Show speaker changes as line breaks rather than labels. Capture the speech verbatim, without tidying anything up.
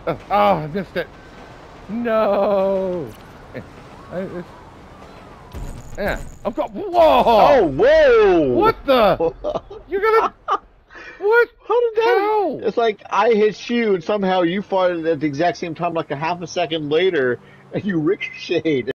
Oh, oh, I missed it. No. Eh, I, it's, yeah. I've got.
Oh,
Whoa!
whoa!
What the? You're gonna. What?
How did that?
How?
It's like I hit you, and somehow you farted at the exact same time, like a half a second later, and you ricocheted.